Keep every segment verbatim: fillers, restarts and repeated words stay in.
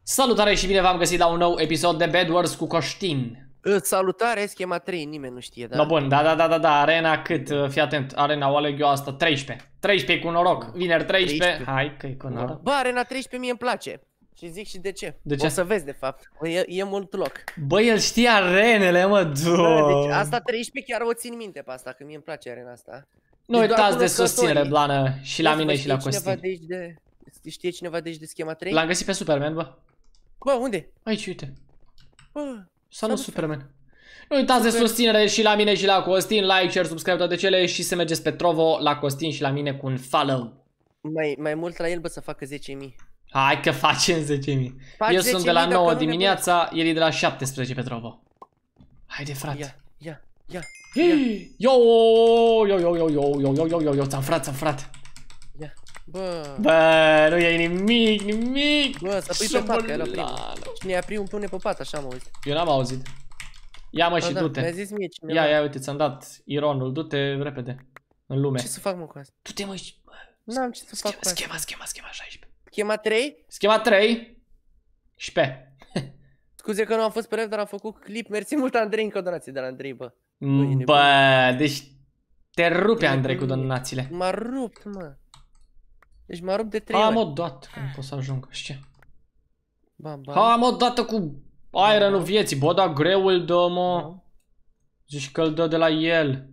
Salutare și bine v-am găsit la un nou episod de Bed Wars cu Coștin. Salutare, schema trei, nimeni nu știe, da? No, bun, da, da, da, da, da, arena cât, fii atent, arena o aleg eu asta, treisprezece. treisprezece cu noroc, vineri treisprezece, treisprezece. Hai că e cu noroc. Bă, arena treisprezece mie îmi place. Și zic și de ce. De ce? O să vezi de fapt, e, e mult loc. Bă, el știe arenele, mă, Bă, deci asta treisprezece chiar o țin minte pe asta, că mie îmi place arena asta. Nu uitați de susținere, Blană, și la mine și la Costin. De de... Știe cineva de aici de schema trei? L-am găsit pe Superman, bă. Bă, unde? Aici, uite. Bă, salut, Superman. Nu uitați de susținere și la mine și la Costin, like, share, subscribe, toate cele și să mergeți pe Trovo la Costin și la mine cu un follow. Mai, mai mult la el, bă, să facă zece mii. Hai că facem zece mii. Eu sunt de la nouă dimineața, el e de la șaptesprezece pe Trovo. Haide, frate. Ia, ia, ia. Yo, yo, yo, yo, yo, yo, yo, yo, yo, yo, ți-am frat, ți-am frat. Ia, bă. Bă, nu e nimic, nimic. Bă, să pui pe pat, că era primul. Cine i-a primul pune pe pat, așa am auzit. Eu n-am auzit. Ia mă și du-te. Mi-a zis mie cineva. Ia, ia, uite, ți-am dat ironul, du-te repede în lume. Ce să fac, mă, cu asta? Du-te, mă, și... N-am ce să fac cu asta. Schema, schema, schema șaisprezece. Schema trei? Schema trei. Și pe. Scuze că nu am fost pe ref, dar am făcut clip. Mersi mult, Andrei, încă o donație de la Andrei, bă. Bă, deci te rupe Andrei cu donațiile. M-a rupt, mă. Deci m-a rupt de trei ori. Am o dată, că nu pot să ajung, și ce? Bam, bam. Am o dată cu ironul vieții, bă, dar greu îl dă, mă. Zici că îl dă de la el.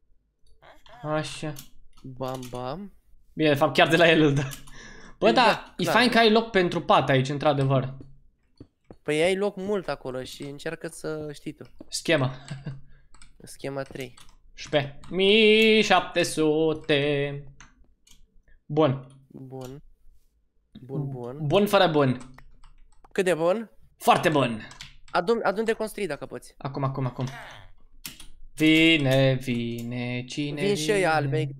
Așa. Bam, bam. Bine, de fapt chiar de la el îl dă. Bă, da, e fain că ai loc pentru pat aici, într-adevăr. Păi ai loc mult acolo și încearcă să știi tu. Schema. Schema trei. șapte mii șapte sute. Bun. Bun. Bun, bun. Bun fără bun. Cât de bun? Foarte bun. Adun, adun de construit dacă poți. Acum, acum, acum. Vine, vine, cine vin și ăia albe.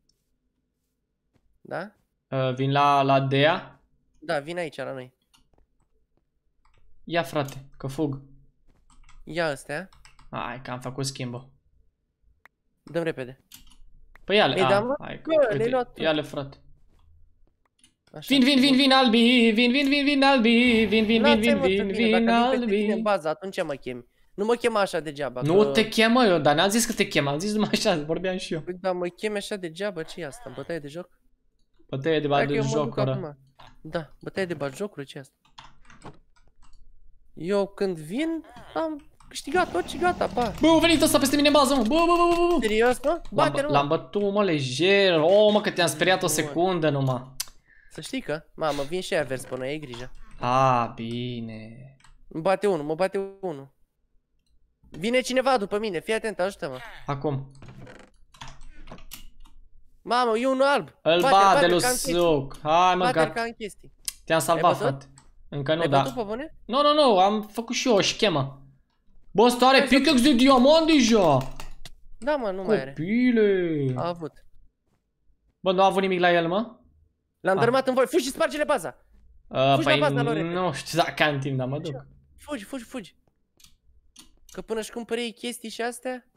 Da? Uh, vin la, la Dea? Da, vin aici la noi. Ia, frate, că fug. Ia astea. Hai că am făcut schimbul. Dăm repede. Păi ia-le, ia-le, frate. Așa. Vin, vin, vin, vin, albi, vin, vin, vin, vin, albi, vin, vin, vin, vin, vin, vin, albi. În bază, atunci mă chemi. Nu mă chema așa degeaba. Nu că... te chemă eu, dar n-am zis că te chem, am zis numai așa, vorbeam și eu. Păi, dar mă chemi așa degeaba, ce e asta? Bătaie de joc? Bătaie de batjocură. Da, bătaie de batjocură, ce e asta? Eu când vin, am câștigat tot și gata, pa. Bă, a venit ăsta peste mine în bază, mă, bă, bă, bă, bă. Serios, mă? Bate-l, mă. L-am bătut, mă, lejer. O, mă, că te-am speriat o secundă numai. Să știi că, mamă, vin și aia vers până, ai grijă. A, bine. Îmi bate unul, mă bate unul. Vine cineva după mine, fii atent, ajută-mă. Acum. Mamă, e unul alb. Îl bate lui Suc. Hai, mă, gata. Te-am salvat, frate. Încă nu, da. Nu, nu, nu, am făcut și eu o schemă. Bă, ăsta are pickaxe de diamant deja. Da, mă, nu mai are. Copile. A avut. Bă, nu a avut nimic la el, mă? L-am dărâmat în voi, fugi și sparge-le baza. Fugi la baza lor. Nu știu dacă am timp, dar mă duc. Fugi, fugi, fugi. Că până își cumpărei chestii și astea.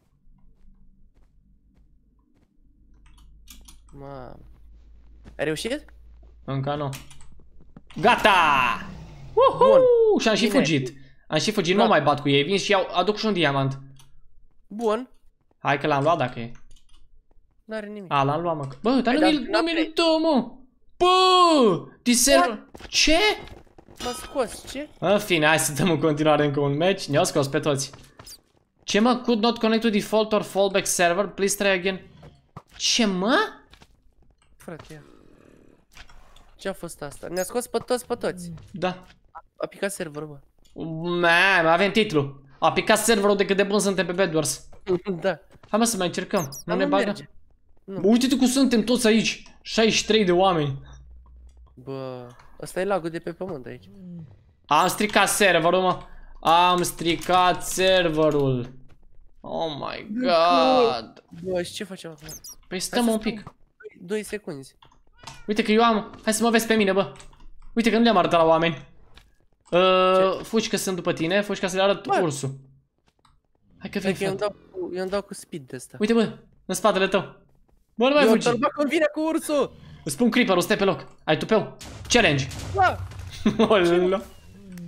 Mamă. Ai reușit? Încă nu. Gata! Uhu! Și am și fugit. Am și fugit, nu mai bat cu ei. Vin și iau, aduc și un diamant. Bun. Hai că l-am luat dacă e. N-are nimic. A, l-am luat, mă. Bă, dar nu mi-l dă, mă. Bă! Diser... Ce? M-a scos, ce? În fine, hai să dăm în continuare încă un match. Ne-au scos pe toți. Ce, mă? Could not connect to default or fallback server. Please try again. Ce, mă? Frate, ia. Ce a fost asta? Ne-a scos pe toți, pe toți. Da. A picat serverul, bă. Mai avem titlu. A picat serverul de cât de bun suntem pe Bed Wars. Da. Hai, mă, să mai încercăm. Nu ne bagă. Uite-te cum suntem toți aici. șaizeci și trei de oameni. Bă, ăsta e lagul de pe pământ aici. Am stricat serverul, mă. Am stricat serverul. Oh my god. Bă, și ce facem acum? Păi stăm un pic. doi secunzi. Uite că eu am... Hai să mă vezi pe mine, bă. Uite că nu le-am arătat la oameni. Uh, fugi că sunt după tine, fugi ca să le arăt ursul. Hai că vei, frate. Eu îmi dau cu speed de ăsta. Uite, bă, în spatele tău. Bă, nu mai fugi. Eu îl vine cu ursul. Îți spun creeper-ul, stai pe loc. Ai tupeu. Challenge. Da.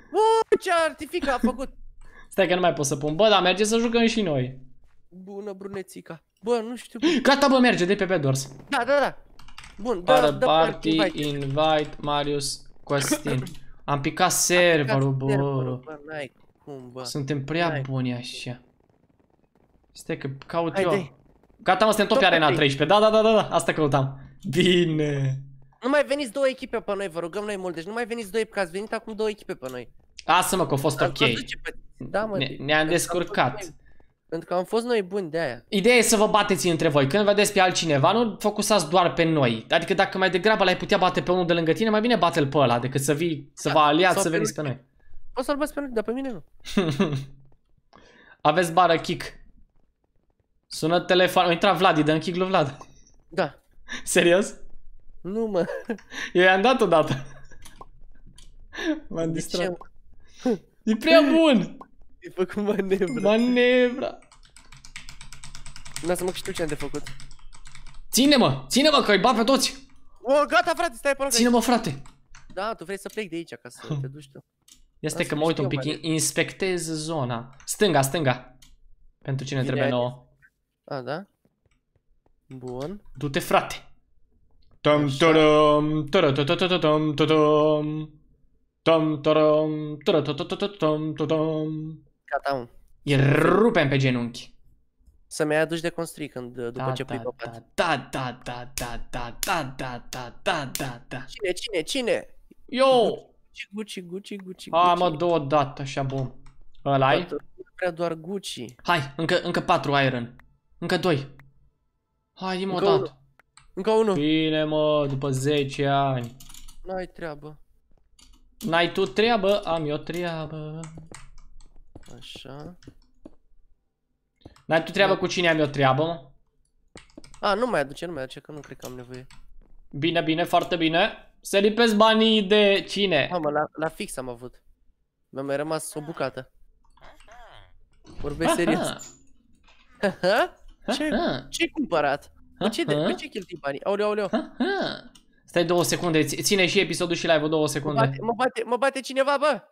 Bă, ce artific a făcut. Stai că nu mai pot să pun. Bă, dar merge să jucăm și noi. Bună, brunețica. Bă, nu știu. Gata, bă, merge de pe Bedwars. Da, da, da. Bun, da, da, party, invite. invite, Marius, Costin. Am picat serverul, bă. Bă, n-ai cum, bă. Suntem prea buni așa. Stai că caut Hai, eu. Dai. Gata, mă, suntem top pe arena treisprezece. Da, da, da, da, da, asta căutam. Bine. Nu mai veniți două echipe pe noi, vă rugăm noi mult. Deci nu mai veniți doi, că ați venit acum două echipe pe noi. Lasă-mă că a fost ok. Da, mă, ne-am descurcat. Pentru că am fost noi buni de aia. Ideea e să vă bateți între voi. Când vedeți pe altcineva, nu focusați doar pe noi. Adică dacă mai degrabă l-ai putea bate pe unul de lângă tine, mai bine bate-l pe ăla decât să vii, să vă aliați, să veniți pe noi. O să-l bați pe noi, dar pe mine nu. Aveți bară kick. Sună telefon. A intrat Vlad, dă-mi kick lui Vlad. Da. Serios? Nu, mă. Eu i-am dat odată. M-am distrat. E prea bun. Ai făcut manevra. Manevra. Lasă-mă că știu ce am de făcut. Ține-mă, ține-mă că îi bat pe toți. O, gata, frate, stai pe loc. Ține-mă, frate. Da, tu vrei să pleci de aici ca să te duci tu. Este că mă uit un pic, inspectez zona. Stânga, stânga. Pentru cine trebuie nouă. A, da? Bun. Du-te, frate. Tom torom, tom tom. Tom torom, tom tom. Gata, mă. Îi rupem pe genunchi. Să-mi aduci de construi când după ce pui pe pat. Da, da, da, da, da, da, da, da, da, da, da. Cine, cine, cine? Eu. Gucci, Gucci, Gucci, A, mă, două dată, așa, bun. Ăla-i? Nu prea doar Gucci. Hai, încă, încă patru iron. Încă doi. Hai, di-mă o dată. Încă unul. Bine, mă, după zece ani. N-ai treabă. N-ai tu treabă, am eu treabă. Așa. N-ai tu treabă cu cine am eu treabă, mă? A, nu mai aduce, nu mai aduce, că nu cred că am nevoie. Bine, bine, foarte bine. Se lipesc banii de cine? Mamă, la, la fix am avut. Mi-a mai rămas o bucată. Vorbesc serios. Ce? Ce-ai cumpărat? Cu ce, de, cu ce cheltui banii? Aoleu, aoleu. Stai două secunde, ține și episodul și live-ul două secunde. Mă bate, mă bate, mă bate cineva, bă!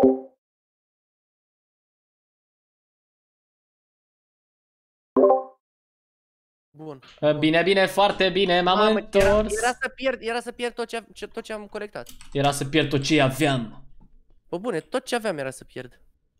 Bun. Bine, bine, foarte bine, m-am întors. Era, era să pierd, era să pierd tot ce, ce, tot ce am colectat. Era să pierd tot ce aveam. Bă, bune, tot ce aveam era să pierd.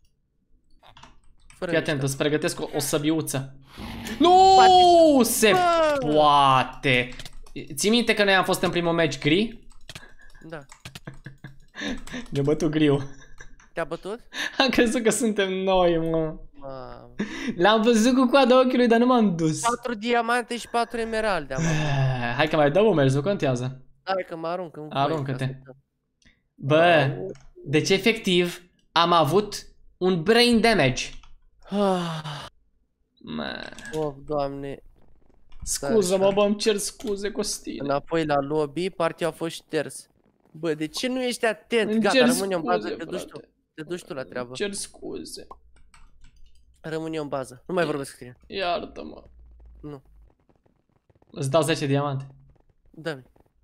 Fii atent, îți pregătesc o, o săbiuță. Nu se bă! Poate. Ții minte că noi am fost în primul meci gri? Da. Ne-a bătut griu. Te-a bătut? Am crezut că suntem noi, mă. L-am văzut cu coada ochiului, dar nu m-am dus. Patru diamante și patru emeralde am avut. Hai că mai dăm un mers, nu contează. Hai că mă arunc în Aruncă-te. Bă, deci efectiv am avut un brain damage. Oh, Doamne. Scuză-mă, bă, îmi cer scuze, Costin. Înapoi la lobby, partea a fost șters. Bă, de ce nu ești atent? Îmi Gata, rămâne în bază, te duci tu. Te duci tu la treabă. Îmi cer scuze. Rămân eu în bază. Nu mai vorbesc cu tine. Iartă-mă. Nu. Îți dau zece diamante. Dă-mi.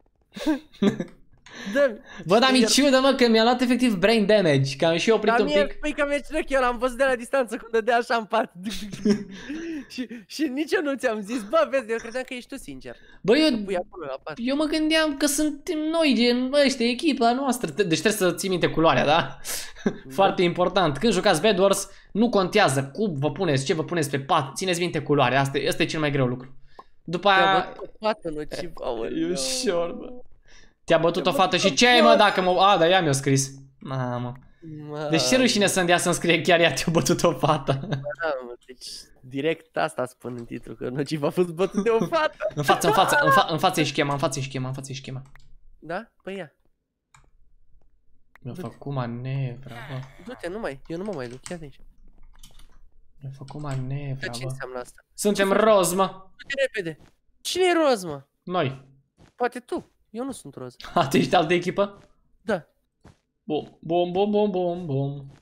Dă-mi. Bă, dar mi ciudă, mă, că mi-a luat efectiv brain damage. Că am și oprit un pic. Păi că mi-e ciudă că eu l-am văzut de la distanță cum dădea așa în pat. și, și nici eu nu ți-am zis. Bă, vezi, eu credeam că ești tu sincer. Bă, eu, eu mă gândeam că suntem noi, gen, bă, ăștia, echipa noastră. Deci trebuie să ții minte culoarea, da? Foarte important. Când jucați Bedwars, nu contează cum vă puneți, ce vă puneți pe pat. Țineți minte culoarea, asta, asta e cel mai greu lucru. După aia... E ușor, bă. Te-a bătut o fată și ce ai, mă, dacă mă... A, dar ea mi-a scris. Mamă. Deci ce rușine să-mi dea să-mi scrie chiar ea te-a bătut o fată. Deci direct asta spun în titlu, că Nociv a fost bătut de o fată. În față, în față, în, fa în față e schema, în față e schema, în față e schema. Da? Păi ia. Mi-a făcut manevra, bă. Du-te, nu mai, eu nu mă mai duc, ia de aici. Mi-a făcut manevra, bă. Ce înseamnă asta? Suntem roz, mă. Du-te repede. Cine e roz, mă? Noi. Poate tu. Eu nu sunt roz. A, tu ești alt de echipă? Da. Bum, bum, bum, bum, bum, bum.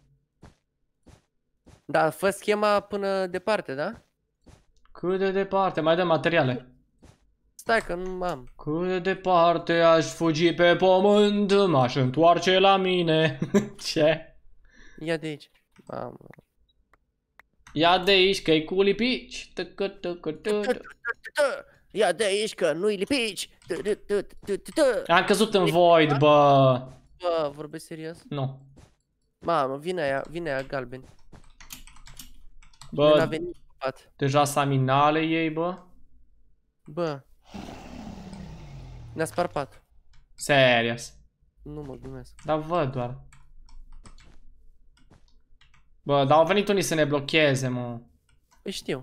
Da, fă schema până departe, da? Cât de departe? Mai dăm materiale. Stai că nu am. Cât de departe aș fugi pe pământ, m-aș întoarce la mine. Ce? Ia de aici. Mamă. Ia de aici că-i cu lipici. Ia de aici că nu-i lipici. Am căzut în void, bă. Bă, vorbesc serios? Nu. Mamă, vine aia, vine aia galben. Bă, deja saminale ei, bă. Bă. Ne-a spart patul. Serios. Nu mă glumesc. Dar văd doar. Bă, dar au venit unii să ne blocheze, mă. Păi știu.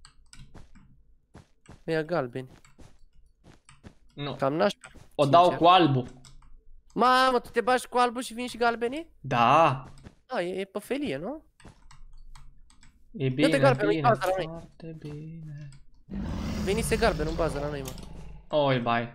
Ăia galbeni. Nu. Cam nașpa. O dau cu albul. Mamă, tu te bagi cu albul și vin și galbenii? Da. A, e, e pe felie, nu? E bine, galben, bine, bază la noi. foarte bine. Venise galben în bază la noi, mă. Oi, bai.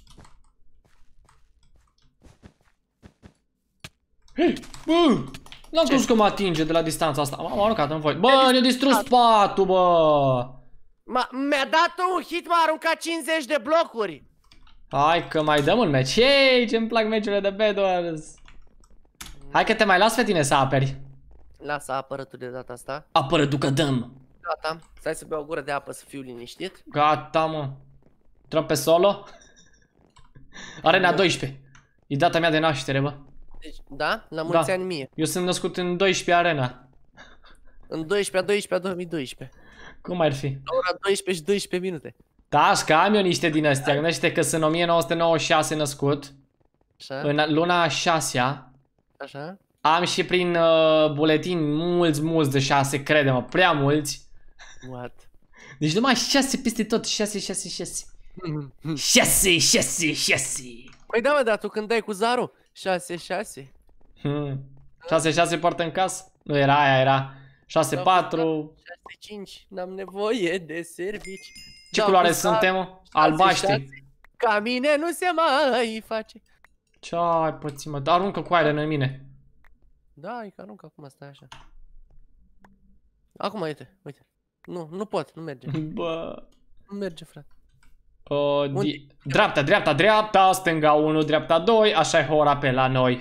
Hei, bă! N-am crezut că mă atinge de la distanța asta. M-am aruncat în voi. Bă, ne-a distrus patul, bă! Mi-a dat un hit, m-a aruncat cincizeci de blocuri. Hai că mai dăm un match. Ei, ce-mi plac meciurile de Bedwars. Hai că te mai las pe tine să aperi. Lasă, apără tu de data asta. Apără, ducă, dăm. Gata, stai să beau o gură de apă să fiu liniștit. Gata, mă. Intrăm pe solo. Arena doisprezece. E data mea de naștere, bă. Deci, da? La mulți da. ani mie. Eu sunt născut în doisprezece Arena. În doisprezece a doisprezece a două mii doisprezece. Cum ar fi? La ora doisprezece și doisprezece minute. Da, și că am eu niște din astea. Gândește că sunt o mie nouă sute nouăzeci și șase născut. Așa? În luna a șasea. Așa? Am și prin uh, buletin mulți, mulți de șase, crede-mă, prea mulți. What? Deci numai șase peste tot, șase, șase, șase. șase, șase, șase. Păi da, mă, dar tu când dai cu zarul? șase, șase. Hmm. șase, șase poartă în casă? Nu era aia, era șase, patru. șase, cinci, n-am nevoie de servici. Ce culoare suntem? Albaștri. Ca mine nu se mai face. Ce ai pățit, mă? Dar aruncă cu aer în mine. Da, e că aruncă acum, stai așa. Acum, uite, uite. Nu, nu pot, nu merge. Bă. Nu merge, frate. O, dreapta, dreapta, dreapta, stânga unu, dreapta doi, așa e ora pe la noi.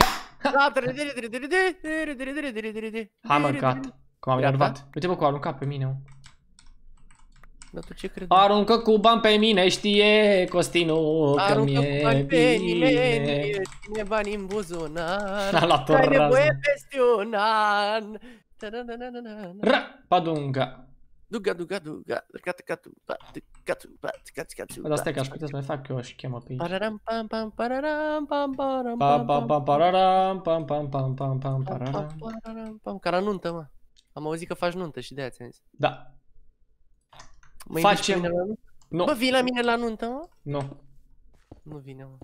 Hai mă, cat. Cum am enervat. Uite bă, cu a aruncat pe mine, mă. Dar tu ce crezi? Aruncă cu bani pe mine, știe Costinu că Aruncă mi-e cu bani pe bine. mine, ține bani în buzunar. A luat o Ai rază. nevoie peste un an. Ră, padunga. Duga, duga, duga. Catu, catu, catu, catu, catu, catu. Dar stai că aș putea să mai fac eu o schemă pe aici. Pararam, pam, pam, pararam, pam, param, Pam, pam, pam, pam, pararam, pam, pam, pam, pam, pam, pararam. pararam, pam. Ca la nuntă, mă. Am auzit că faci nuntă și de aia ți-am zis. Da. Mă Facem. inviți pe mine la nuntă? Nu. Bă, vii la mine la nuntă, mă? Nu. Nu vine, mă.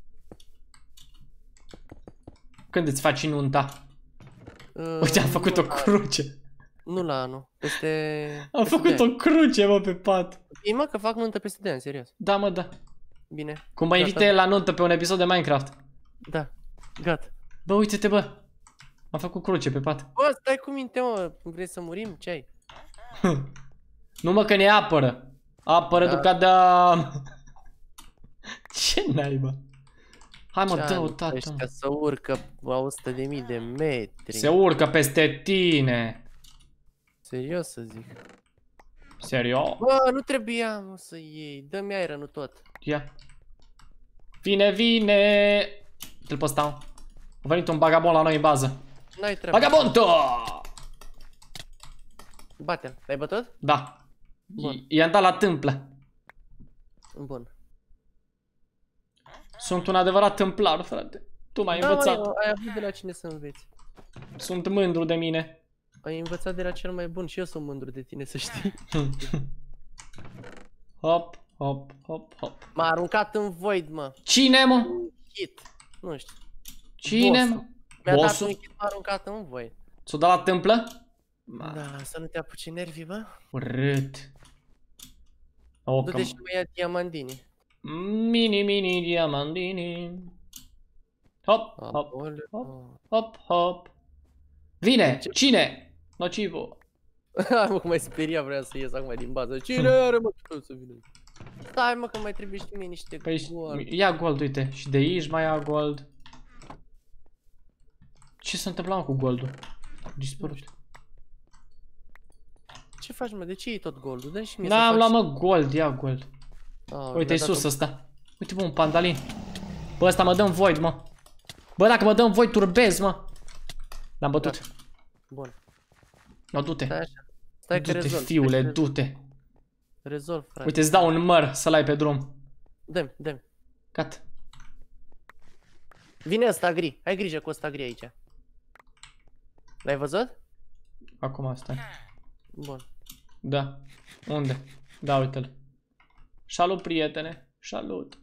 Când îți faci nunta? Uh, Uite, am făcut nu o la- cruce. Nu la anul, peste... Am peste făcut de ani. o cruce, mă, pe pat. Bine, mă, că fac nuntă peste de ani, serios. Da, mă, da. Bine. Cum mă Gata. invite la nuntă pe un episod de Minecraft. Da, gata. Bă, uite-te, bă. Am făcut cruce pe pat. Bă, stai cu minte, mă, vrei să murim? Ce ai? Nu mă, că ne apără. Apără Da. ducada. Ce naiba? Hai mă, Ce dă-o, ani tată. ăștia să urcă la o sută de mii de metri. Se urcă peste tine. Serios să zic. Serios? Bă, nu trebuia, mă, să iei. Dă-mi aeră, nu tot. Ia. Vine, vine. Te-l postau. A venit un bagabon la noi în bază. N-ai treabă. Vagabonto! Bate-l. L-ai bătut? Da. Bun. I-am dat la tâmplă. Bun. Sunt un adevărat tâmplar, frate. Tu m-ai Da, învățat. mă, ai avut de la cine să înveți. Sunt mândru de mine. Ai învățat de la cel mai bun și eu sunt mândru de tine, să știi. Hop, hop, hop, hop. M-a aruncat în void, mă. Cine, mă? Hit. Nu știu. Cine, Bossul. mă? Mi-a dat Bossul? un hit, m-a aruncat în void. S-o dat la tâmplă? Da, să nu te apuci nervii, bă. Urât. O, Du-te și mă ia diamandini. Mini, mini, diamandini. Hop, hop, Aoleu. hop, hop, hop. Vine! Cine? Nocivo. Hai mă, că mai speria, vrea să ies acum din bază. Cine are, mă, tu să vină? Stai, mă, că mai trebuie și mie niște Păi gold. ia gold, uite. Și de aici mai ia gold. Ce s-a întâmplat, mă, cu goldul? Dispărut. Ce faci, mă? De ce iei tot goldul? Dă-mi și mie N-am să luat, faci... mă, gold, ia gold. Oh, uite, e sus ăsta. Uite, bă, un pandalin. Bă, ăsta mă dă în void, mă. Bă, dacă mă dă în void, turbez, mă. L-am bătut. Da. Bun. No, du-te. Stai așa. Stai că Du-te, rezolv. fiule, du-te. Rezolv, frate. Uite, îți dau un măr să-l ai pe drum. Dă-mi, dă-mi. Gata. Vine ăsta gri. Ai grijă cu ăsta gri aici. L-ai văzut? Acum stai. Bun. Da. Unde? Da, uite-l. Salut, prietene. Salut.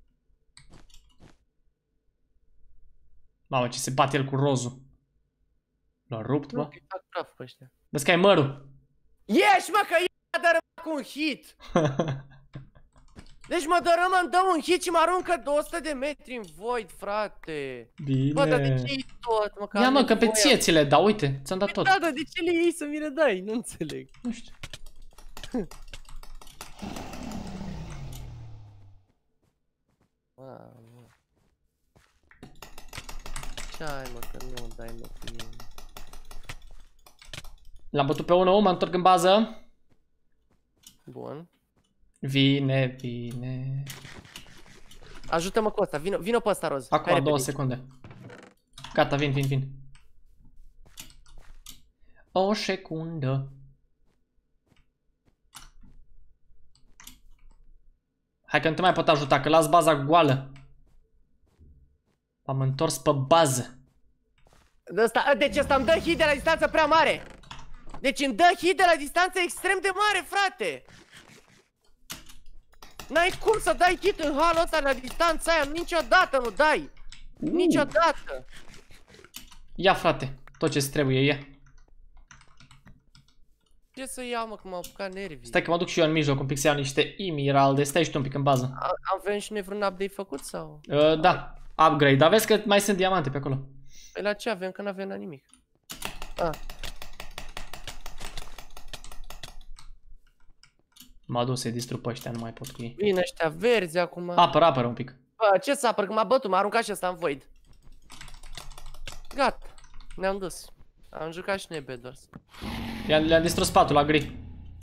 Mamă, ce se bate el cu rozul. L-a rupt, bă? Nu, fac praf pe ăștia. Vezi că ai mărul. Ieși, mă, că i-a dărâmat cu un hit. Deci mă dărâmă, îmi dă un hit și mă aruncă două sute de metri în void, frate. Bine. Bă, dar de ce iei tot, mă? Că ia, am mă, că pe nevoie. ție ți le dau, uite, ți-am dat tot. Da, dar de ce le iei să mi le dai? Nu înțeleg. Nu știu. Mamă. Ce ai, mă, că nu dai, mă, cu mine. L-am bătut pe unul, mă întorc în bază. Bun. Vine, vine. Ajută-mă cu ăsta, vină, vină pe ăsta, Roz. Hai Acum, repede. două secunde. Gata, vin, vin, vin. O secundă. Hai că nu te mai pot ajuta, că las baza goală. M-am întors pe bază. De ăsta, deci ăsta îmi dă hit de la distanță prea mare. Deci îmi dă hit de la distanță extrem de mare, frate. N-ai cum să dai hit în halul ăsta la distanța aia, niciodată nu dai. Uh. Niciodată. Ia, frate, tot ce-ți trebuie, ia. Ce să iau, mă, că m-au apucat nervii. Stai că mă duc și eu în mijloc un pic să iau niște emeralde. Stai și tu un pic în bază. A, avem și noi vreun update făcut sau? Uh, da, upgrade, dar vezi că mai sunt diamante pe acolo. Păi la ce avem, că n-avem la nimic. Ah. M-a dus să-i distrug pe ăștia, nu mai pot cu ei. Vin ăștia verzi acum. Apără, apără un pic. Bă, ce să apăr, că m-a bătut, m-a aruncat și ăsta în void. Gata, ne-am dus. Am jucat și noi Bedwars. Le-am distrus spatul la gri.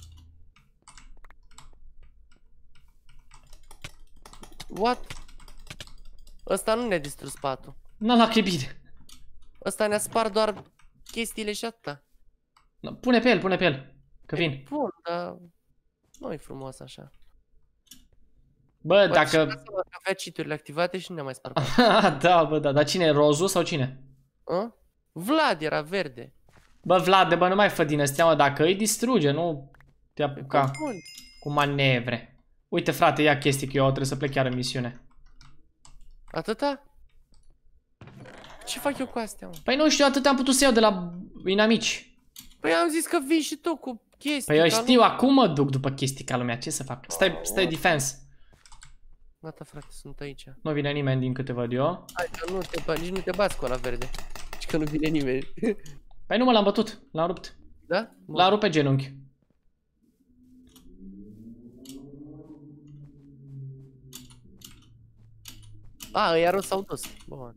What? Ăsta nu ne-a distrus patul. N-am la că e bine. Ăsta ne-a spart doar chestiile și atâta. No, pune pe el, pune pe el. Că vin. Bun, dar nu e frumos așa. Bă, Bă, dacă... avea cheat-urile activate și nu ne-a mai spart. Da, bă, da, dar cine e, Rozu sau cine? A? Vlad era verde. Bă, Vlad, bă, nu mai fă din astea, mă, dacă îi distruge, nu te apuca cu manevre. Uite, frate, ia chestii, că eu trebuie să plec chiar în misiune. Atâta? Ce fac eu cu astea, mă? Păi nu știu, atât am putut să iau de la inamici. Păi am zis că vii și tu cu chestii. Păi eu știu, nu... acum mă duc după chestii ca lumea, ce să fac? Stai, stai defense. Gata, frate, sunt aici. Nu vine nimeni din câte văd eu. Hai că nu te, nici nu te bați cu ăla verde. Și că nu vine nimeni. Păi nu mă, l-am bătut, l-am rupt. Da? L-am rupt pe genunchi. A, ăia rău s-au dus. Bun.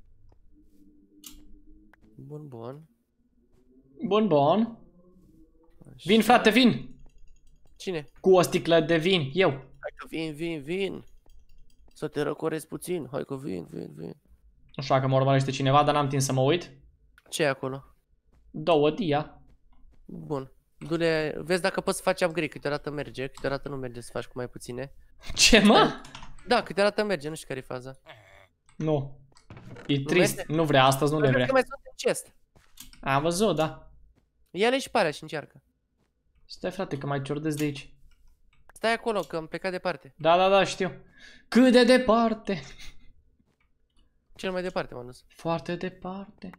Bun, bun. Bun, bun. Așa. Vin, frate, vin. Cine? Cu o sticlă de vin, eu. Hai că vin, vin, vin. Să te răcoresc puțin. Hai că vin, vin, vin. Nu știu dacă mă urmărește cineva, dar n-am timp să mă uit. Ce e acolo? Două dia. Bun. Du-le, vezi dacă poți să faci upgrade, câteodată merge, câteodată nu merge să faci cu mai puține. Ce, mă? Da, câteodată merge, nu știu care e faza. Nu. E trist, merge? nu vrea, astăzi nu le vrea. Că mai sunt în chest. Am văzut, da. Ia-le și parea și încearcă. Stai, frate, că mai ciordesc de aici. Stai acolo, că am plecat departe. Da, da, da, știu. Cât de departe. Cel mai departe m-am dus. Foarte departe.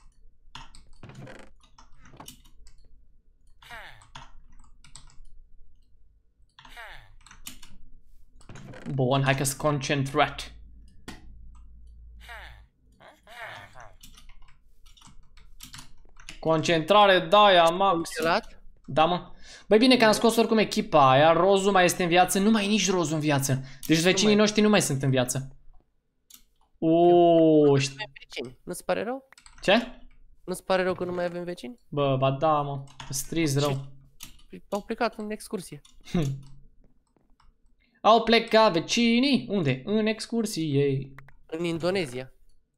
Bun, hai că-s concentrat. Concentrare, da-aia, max. Da, mă. Băi, bine că am scos oricum echipa aia. Rozu mai este în viață. Nu mai e nici Rozu în viață. Deci vecinii noștri nu mai sunt în viață. Uuuu. Nu-ți pare rău? Ce? Nu-ți pare rău că nu mai avem vecini? Bă, ba da, mă. Striz rău. Au plecat în excursie. Au plecat vecinii. Unde? În excursie. În Indonezia.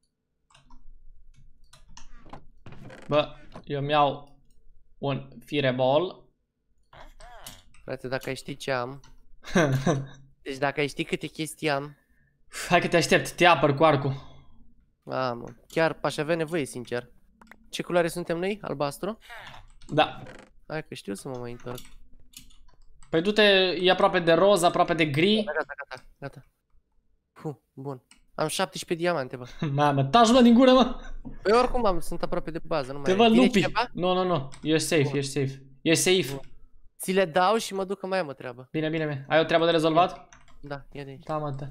Bă, eu mi-au un fireball. Frate, dacă ai ști ce am. Deci dacă ai ști câte chestii am. Hai că te aștept, te apăr cu arcul. A, mă, chiar aș avea nevoie, sincer. Ce culoare suntem noi? Albastru? Da. Hai că știu să mă mai întorc. Păi du-te, e aproape de roz, aproape de gri. Gata, gata, gata, gata. Puh, bun. Am șaptesprezece diamante, bă. Mamă, taci mă din gură, mă. Păi oricum am, sunt aproape de bază, nu mai te văd lupi. Nu, nu, nu, ești safe, bun. Ești safe. Ești safe. Bun. Ți le dau și mă duc că mai am o treabă. Bine, bine, bine. Ai o treabă de rezolvat? Da, e de aici. Da, mă, da.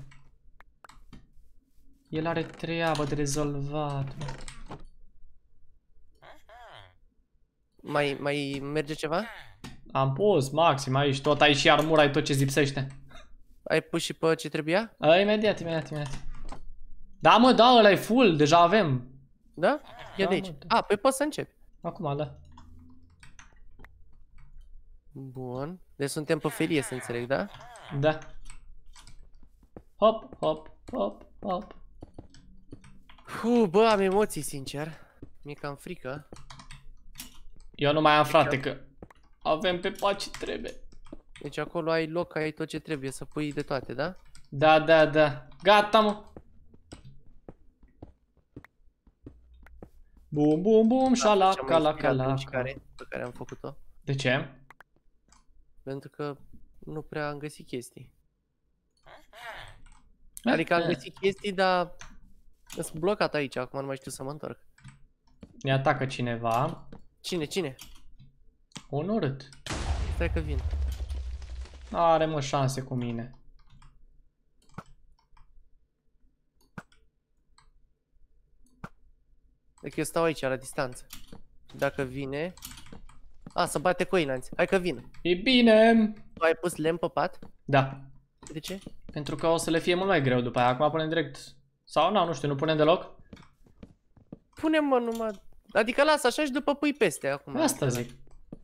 El are treabă de rezolvat, mă. Mai, mai merge ceva? Am pus maxim aici, tot ai și armura, ai tot ce zipsește. Ai pus și pe ce trebuia? A, imediat, imediat, imediat. Da, mă, da, ăla e full, deja avem. Da? Ia da, de aici. Mă, da. A, păi poți să începi. Acum, da. Bun. Deci suntem pe felie, să înțeleg, da? Da. Hop, hop, hop, hop. Uf, bă, am emoții, sincer. Mi-e cam frică. Eu nu mai am, frate, că avem pe pat ce trebuie. Deci acolo ai loc, ai tot ce trebuie, să pui de toate, da? Da, da, da. Gata, mă. Bum, bum, bum, șala, cala, cala. Pe care am făcut-o. De ce? Pentru că nu prea am găsit chestii. Adică am găsit chestii, dar sunt blocat aici, acum nu mai știu să mă întorc. Ne atacă cineva. Cine, cine? Un urât. Stai că vin. Are, mă, șanse cu mine. Deci eu stau aici, la distanță. Dacă vine... A, să bate coinanți. Hai că vin. E bine. Tu ai pus lemn pe pat? Da. De ce? Pentru că o să le fie mult mai greu după aia. Acum punem direct. Sau nu, nu știu, nu punem deloc? Punem, mă, numai... Adică lasă așa și după pui peste acum. Asta zic.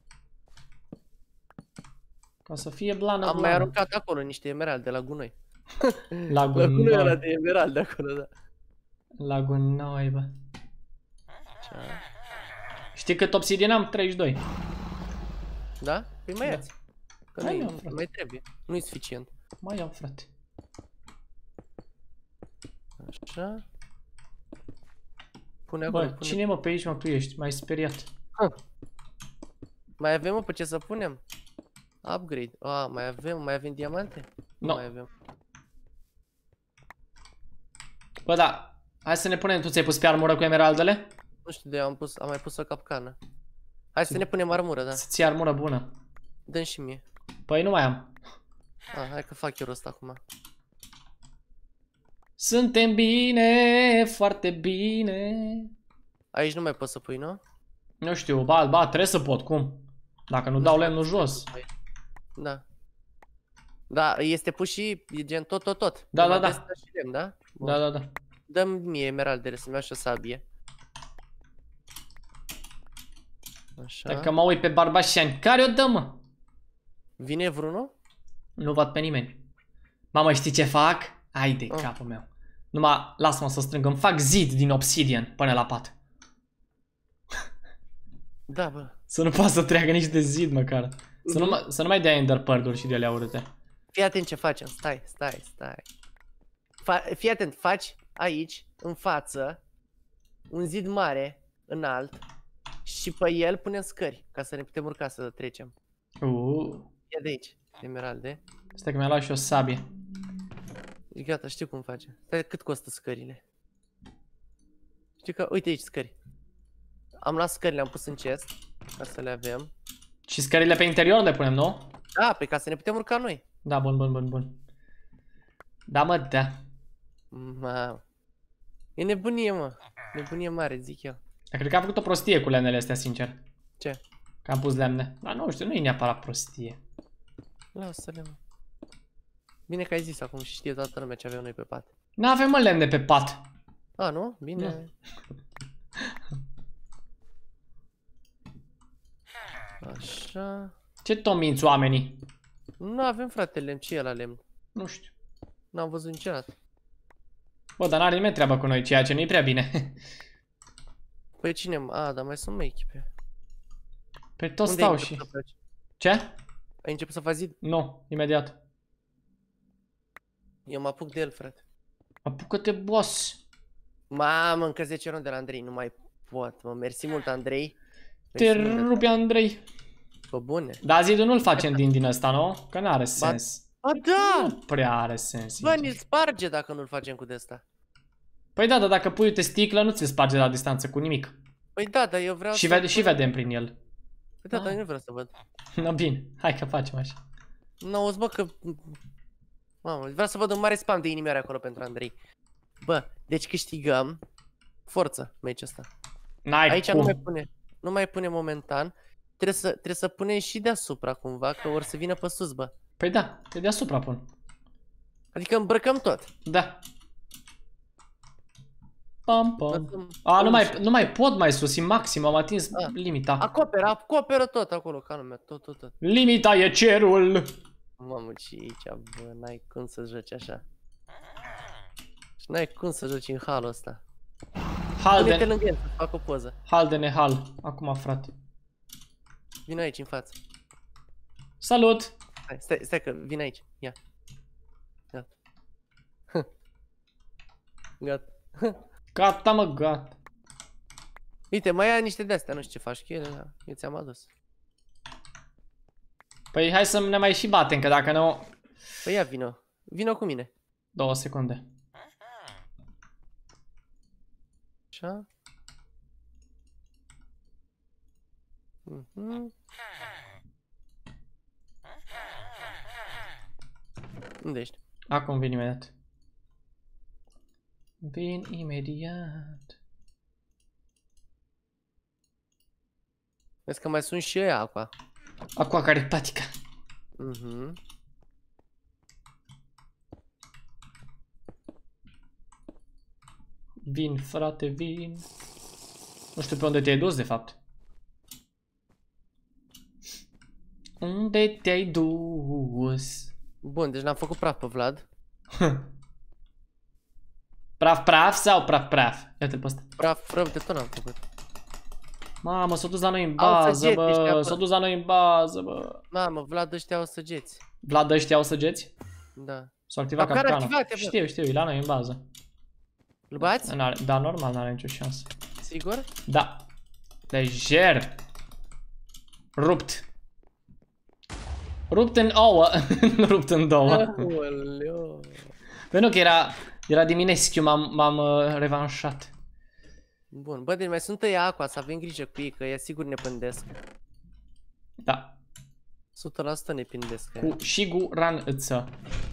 Ca să fie blană, Am blană. mai aruncat acolo niște emeralde la gunoi. La gunoi. La gunoi ăla de emeralde acolo, da. La gunoi, bă. Așa. Știi cât obsidian am? treizeci și doi. Da? Păi mai ia-ți. Că mai, nu mai trebuie. Nu-i suficient. Mai iau, frate. Așa. Pune acolo. Bă, pune. cine mă pe aici, mă, tu ești? M-ai speriat. Ah. Mai avem, mă, pe ce să punem? Upgrade. Ah, mai avem, mai avem diamante? Nu no. mai avem. Bă, da. Hai să ne punem. Tu ți-ai pus pe armură cu emeraldele? Nu știu de, am pus, am mai pus o capcană. Hai să ne punem armură, da. Să ții armură bună. Dă-mi și mie. Păi nu mai am. Ah, hai că fac eu rost acum. Suntem bine, foarte bine. Aici nu mai poți să pui, nu? Nu știu, ba, ba, trebuie să pot, cum? Dacă nu, nu dau lemnul jos. Da. Da, este pus și e gen tot, tot, tot. Da, da, da. Și lemn, da? Bun. Da, da, da. Dă-mi mie emeraldele să-mi iau și o sabie. Așa. Dacă mă uit pe Barbașani, care o dă, mă? Vine vreunul? Nu văd pe nimeni. Mamă, știi ce fac? Hai de oh. capul meu. Numai, lasă-mă să strâng, îmi fac zid din obsidian până la pat. Da, bă. Să nu poată să treacă nici de zid măcar. Să, mm-hmm. nu, să nu mai dea ender pearl-uri și de alea urâte. Fii atent ce facem, stai, stai, stai. Fa fii atent, faci aici, în față, un zid mare, înalt, și pe el punem scări, ca să ne putem urca să trecem. Uh. Ia de aici, emeralde. Stai că mi-a luat și o sabie. E gata, știu cum face. Stai, cât costă scările? Știi că, uite aici scări. Am luat scările, am pus în chest, ca să le avem. Și scările pe interior le punem, nu? Da, pe ca să ne putem urca noi. Da, bun, bun, bun, bun. Da, mă, da. Mamă. E nebunie, mă. Nebunie mare, zic eu. Dar cred că am făcut o prostie cu lemnele astea, sincer. Ce? Că am pus lemne. Dar nu știu, nu e neapărat prostie. Lasă-le, mă. Bine că ai zis acum și știe toată lumea ce avem noi pe pat. Nu avem, mă, lemne pe pat. A, nu? Bine. Așa. Ce tot minți oamenii? Nu avem, frate, lemn. Ce e la lemn? Nu știu. N-am văzut niciodată. Bă, dar n-are nimeni treabă cu noi, ceea ce nu-i prea bine. Păi cine? A, dar mai sunt mai echipe. Pe tot stau și... Ce? Ai început să faci zid? Nu, imediat. Eu mă apuc de el, frate. Apucă-te, boss. Mamă, încă zece runde de la Andrei, nu mai pot, mă. Mersi mult, Andrei. Te rupe, Andrei. Pe bune. Dar zidul nu-l facem din din ăsta, nu? Că n-are sens. Ba da! Nu prea are sens. Bă, ni-l sparge dacă nu-l facem cu de-asta. Păi da, dar dacă pui uite sticlă, nu ți-l sparge la distanță cu nimic. Păi da, dar eu vreau și să... Vede, și vedem prin el. Păi da, dar eu nu vreau să văd. No, bine, hai că facem așa. N-auzi, bă, că... Mamă, vreau să văd un mare spam de inimioare acolo pentru Andrei. Bă, deci câștigăm. Forță, meciul ăsta. Aici cum. nu mai pune, nu mai pune momentan. Trebuie să, trebuie să punem și deasupra cumva, că or să vină pe sus, bă. Păi da, pe deasupra pun. Adică îmbrăcăm tot. Da. Pam, pam. A, nu mai, nu mai pot mai sus, e maxim, am atins A. limita. Acoperă, acoperă tot acolo, ca lumea, tot, tot, tot. Limita e cerul. Mamă, ce aici, bă, n-ai cum să joci așa. Și n-ai cum să joci în halul ăsta. Hal de... Pune-te lângă el, să fac o poză. Hal de nehal, acum frate. Vino aici, în față. Salut! Hai, stai, stai că vin aici, ia. Gata. Gata. Gata, mă, gata. Uite, mai ai niște de-astea, nu știu ce faci cu ele, dar eu ți-am adus. Păi hai să ne mai și batem, că dacă nu... Păi ia, vino. Vino cu mine. Două secunde. Așa. Mhm. Unde ești? Acum vin imediat. Vin imediat. Vezi că mai sunt și ăia aqua. Aqua carpatica. Mhm. Vin, frate, vin. Nu știu pe unde te-ai dus, de fapt. Unde te-ai dus? Bun, deci l-am făcut praf pe Vlad. Praf, praf sau praf, praf? Ia-te-l pe ăsta. Praf, rău de tot l-am făcut. Mamă, s-a dus la noi în bază, bă. S-a dus la noi în bază, bă. Mamă, Vlad, ăștia au săgeți. Vlad, ăștia au săgeți? Da. S-a activat capcanul. Știu, știu, e la noi în bază. Îl bați? Da, normal, n-are nicio șansă. Sigur? Da. Lejer. Rupt. Rupt în ouă. Nu rupt în două. Aoleu. Păi nu, că era, era dimineschiu, m-am uh, revanșat. Bun, bă, deci mai sunt ăia aqua, să avem grijă cu ei, că ea sigur ne pândesc. Da. o sută la sută ne pândesc. Cu siguranță.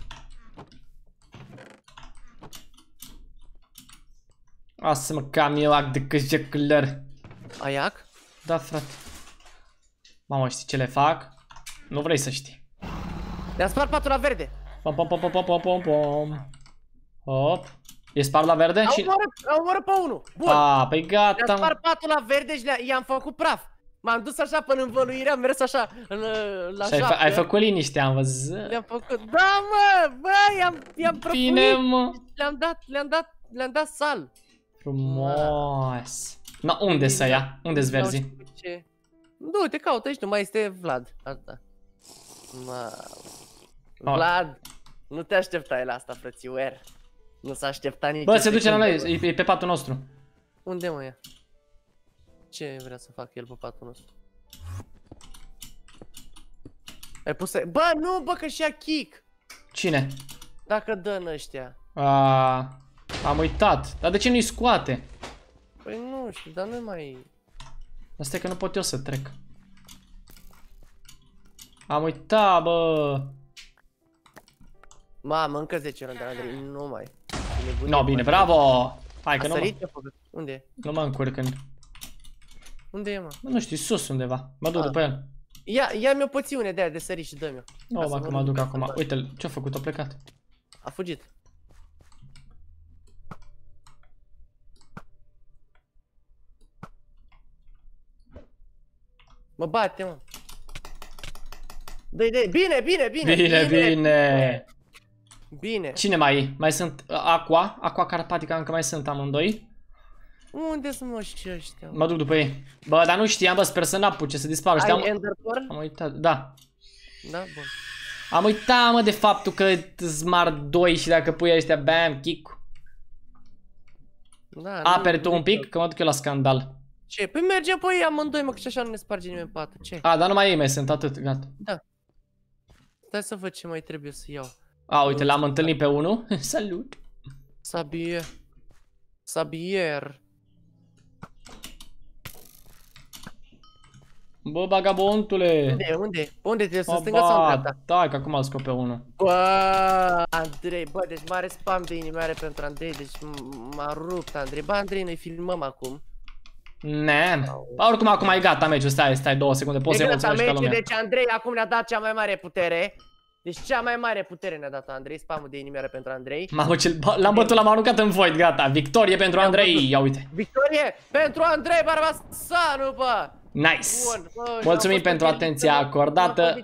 Asta mă cam eu ac de căjecălăr. Aiac? Da, frate. Mamă, știi ce le fac? Nu vrei să știi. Le-am spart patul la verde. Pom, pom, pom, pom, pom, pom, pom, pom. Hop. E spart la verde? Au și... omorât, au omorât pe unul. Bun. A, păi gata. Le-am spart patul la verde și i-am făcut praf. M-am dus așa până în învăluire, am mers așa în, la și ai, ai făcut liniște, am văzut. Le-am făcut. Da, mă, bă, i-am i-am profunit. Bine, mă. Le-am dat, le-am dat, le-am dat sal. Frumos. Na, unde să ia? Unde-s verzi? Nu, te caută aici, nu mai este Vlad. Asta. Vlad, nu te așteptai la asta, frățiuer. Nu s-a așteptat nici. Bă, se duce la noi, e pe patul nostru. Unde mă e? Ce vrea să facă el pe patul nostru? Ai pus să... Bă, nu, bă, că și-a kick. Cine? Dacă dă în ăștia. A, am uitat. Dar de ce nu-i scoate? Păi nu știu, dar nu mai... Asta e că nu pot eu să trec. Am uitat, bă. Mamă, încă zece runde, Andrei, nu mai. No, bine, bravo! Hai că nu mă... Unde e? Nu mă încurc în... Unde e, mă? Nu știu, sus undeva. Mă duc după el. Ia, ia-mi o poțiune de aia de sărit și dă-mi-o. Nu, mă, că mă duc acum. Uite-l, ce-a făcut? A plecat. A fugit. Mă bate, mă. Dă-i, dă-i. Bine, bine, bine. Bine, bine. Bine. Cine mai? Mai sunt Aqua, Aqua Carpatica, încă mai sunt amândoi. Unde sunt mă și ăștia? Mă duc după ei. Bă, dar nu știam, bă, sper să n-apuce să dispară. Ai Am... Endercore? Am uitat, da. Da, bun. Am uitat, mă, de faptul că smart doi și dacă pui ăștia, bam, kick. Da, aperi tu un pic, că mă duc eu la scandal. Ce? Păi mergem pe ei amândoi, mă, că și așa nu ne sparge nimeni patul. Ce? A, dar numai ei mai sunt, atât, gata. Da. Stai să văd ce mai trebuie să iau. A, uite, l-am întâlnit pe unul. Salut. Sabier. Sabier. Bă, vagabontule. Unde, unde? Unde te să stânga sau în dreapta? Da, că acum îl scop pe unul. Bă, Andrei, bă, deci mare spam de inimioare pentru Andrei, deci m-a rupt Andrei. Bă, Andrei, noi filmăm acum. Ne, oricum acum e gata meciul, stai, stai două secunde, poți să-i mulțumești ca lumea. Deci Andrei acum ne-a dat cea mai mare putere. Deci cea mai mare putere ne-a dat Andrei, spamul de inimioare pentru Andrei. Mamă, l-am bătut, l-am aruncat în void, gata, victorie pentru Andrei, ia uite. Victorie pentru Andrei Barbasanu, bă! Nice! Bun, bă, mulțumim pentru atenția acordată.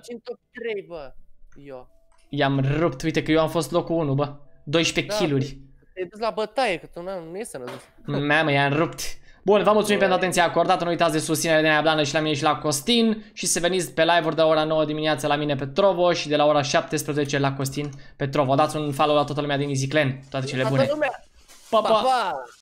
I-am rupt, uite că eu am fost locul unu, bă. doisprezece da, kill-uri. Te-ai dus la bătaie, că tu nu e sănătos. Mamă, i-am rupt. Bun, vă mulțumim pentru atenția acordată. Nu uitați de susținere de Nea Blană și la mine și la Costin. Și să veniți pe live-uri de la ora nouă dimineața la mine pe Trovo și de la ora șaptesprezece la Costin pe Trovo. Dați un follow la toată lumea din EasyClan. Toate cele bune. Pa, pa!